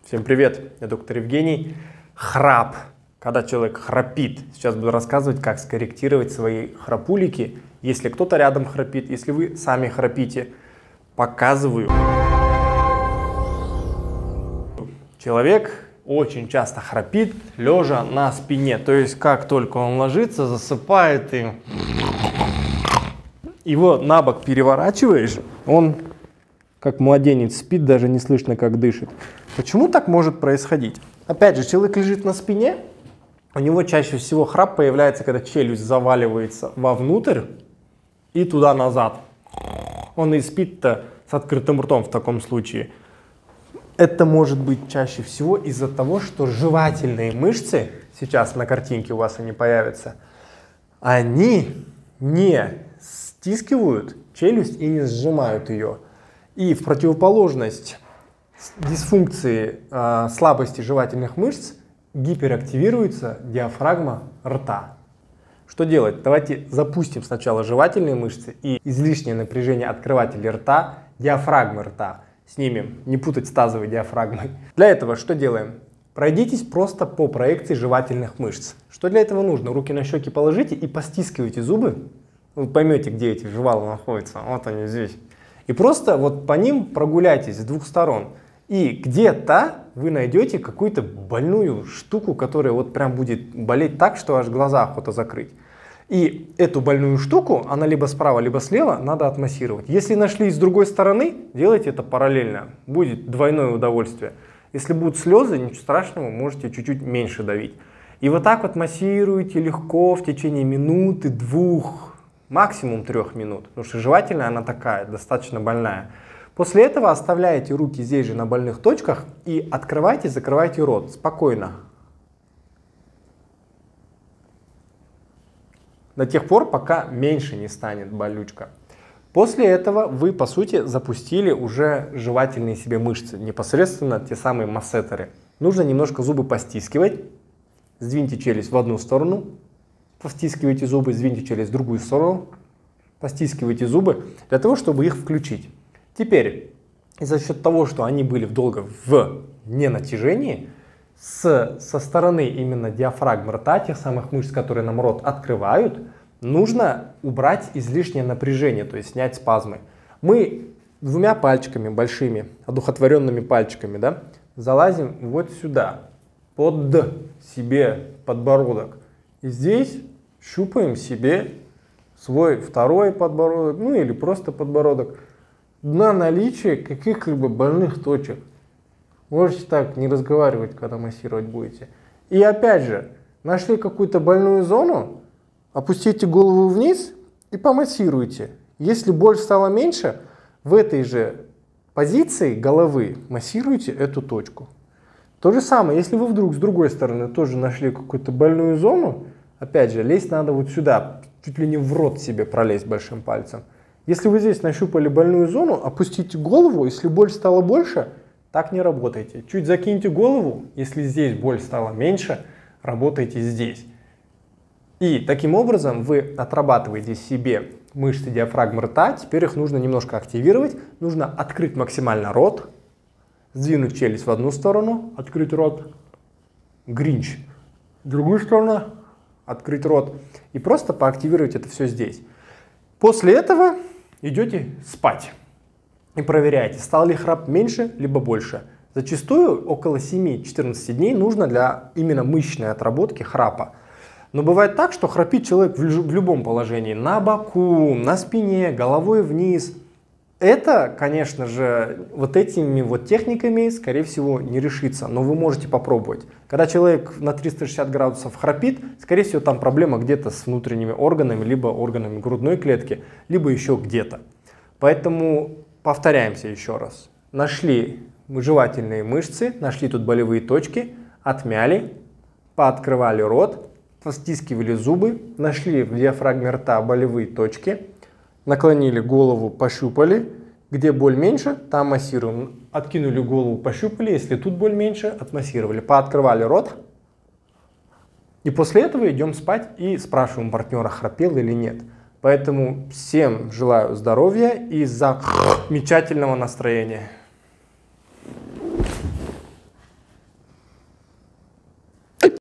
Всем привет, я доктор Евгений. Храп, когда человек храпит. Сейчас буду рассказывать, как скорректировать свои храпулики. Если кто-то рядом храпит, если вы сами храпите, показываю. Человек очень часто храпит, лежа на спине. То есть, как только он ложится, засыпает и его на бок переворачиваешь, он как младенец спит, даже не слышно, как дышит. Почему так может происходить? Опять же, человек лежит на спине, у него чаще всего храп появляется, когда челюсть заваливается вовнутрь и туда-назад. Он и спит-то с открытым ртом в таком случае. Это может быть чаще всего из-за того, что жевательные мышцы, сейчас на картинке у вас они появятся, они не стискивают челюсть и не сжимают ее. И в противоположность дисфункции, слабости жевательных мышц гиперактивируется диафрагма рта. Что делать? Давайте запустим сначала жевательные мышцы и излишнее напряжение открывателей рта, диафрагмы рта. Снимем, не путать с тазовой диафрагмой. Для этого что делаем? Пройдитесь просто по проекции жевательных мышц. Что для этого нужно? Руки на щеки положите и постискивайте зубы. Вы поймете, где эти жевала находятся. Вот они здесь. И просто вот по ним прогуляйтесь с двух сторон. И где-то вы найдете какую-то больную штуку, которая вот прям будет болеть так, что аж глаза охота закрыть. И эту больную штуку, она либо справа, либо слева, надо отмассировать. Если нашли с другой стороны, делайте это параллельно. Будет двойное удовольствие. Если будут слезы, ничего страшного, можете чуть-чуть меньше давить. И вот так вот массируйте легко в течение минуты, двух, максимум 3 минут. Потому что жевательная она такая, достаточно больная. После этого оставляете руки здесь же на больных точках и открывайте, закрывайте рот спокойно. До тех пор, пока меньше не станет болючка. После этого вы, по сути, запустили уже жевательные себе мышцы, непосредственно те самые массетеры. Нужно немножко зубы постискивать. Сдвиньте челюсть в одну сторону, постискивайте зубы, сдвиньте челюсть в другую сторону, постискивайте зубы, для того, чтобы их включить. Теперь, за счет того, что они были долго в ненатяжении, со стороны именно диафрагмы рта, тех самых мышц, которые нам рот открывают, нужно убрать излишнее напряжение, то есть снять спазмы. Мы двумя пальчиками большими, одухотворенными пальчиками, да, залазим вот сюда, под себе подбородок. И здесь щупаем себе свой второй подбородок, ну или просто подбородок, на наличие каких-либо больных точек. Можете так не разговаривать, когда массировать будете. И опять же, нашли какую-то больную зону, опустите голову вниз и помассируйте. Если боль стала меньше, в этой же позиции головы массируйте эту точку. То же самое, если вы вдруг с другой стороны тоже нашли какую-то больную зону, опять же, лезть надо вот сюда, чуть ли не в рот себе пролезть большим пальцем. Если вы здесь нащупали больную зону, опустите голову, если боль стала больше, так не работайте. Чуть закиньте голову, если здесь боль стала меньше, работайте здесь. И таким образом вы отрабатываете себе мышцы диафрагмы рта, теперь их нужно немножко активировать, нужно открыть максимально рот, сдвинуть челюсть в одну сторону, открыть рот, гринч, в другую сторону, открыть рот и просто поактивировать это все здесь. После этого идете спать. И проверяйте, стал ли храп меньше, либо больше. Зачастую около 7-14 дней нужно для именно мышечной отработки храпа. Но бывает так, что храпит человек в любом положении. На боку, на спине, головой вниз. Это, конечно же, вот этими вот техниками, скорее всего, не решится. Но вы можете попробовать. Когда человек на 360 градусов храпит, скорее всего, там проблема где-то с внутренними органами, либо органами грудной клетки, либо еще где-то. Поэтому повторяемся еще раз. Нашли жевательные мышцы, нашли тут болевые точки, отмяли, пооткрывали рот, постискивали зубы, нашли в диафрагме рта болевые точки, наклонили голову, пощупали, где боль меньше, там массируем. Откинули голову, пощупали, если тут боль меньше, отмассировали. Пооткрывали рот. И после этого идем спать и спрашиваем партнера, храпел или нет. Поэтому всем желаю здоровья и замечательного настроения.